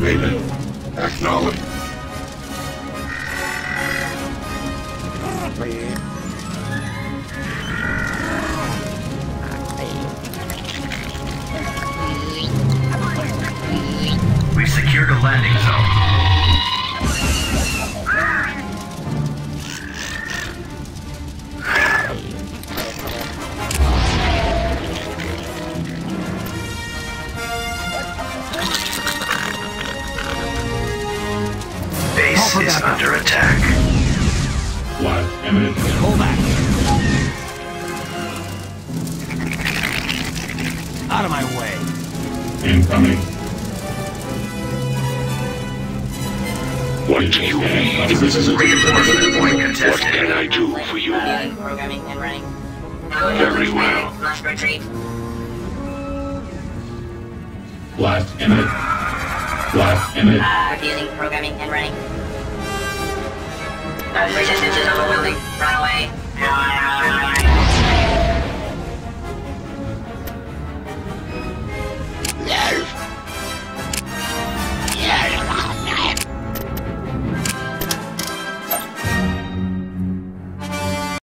activated. Acknowledge. We've secured a landing zone. Base is under attack. Blast imminent. Pull back. Out of my way. Incoming. What do you need? This is a Reinforcement point contested. What can I do for you? Programming and running. Very well. Must retreat. Blast imminent. Blast imminent. Refusing programming and running. Resistance is overwhelming. Run away.